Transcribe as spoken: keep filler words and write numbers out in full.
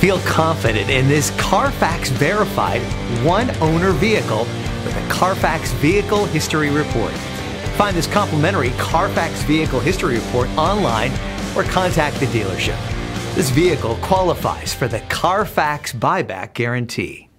Feel confident in this CARFAX verified one-owner vehicle with a CARFAX Vehicle History Report. Find this complimentary CARFAX Vehicle History Report online or contact the dealership. This vehicle qualifies for the CARFAX buyback guarantee.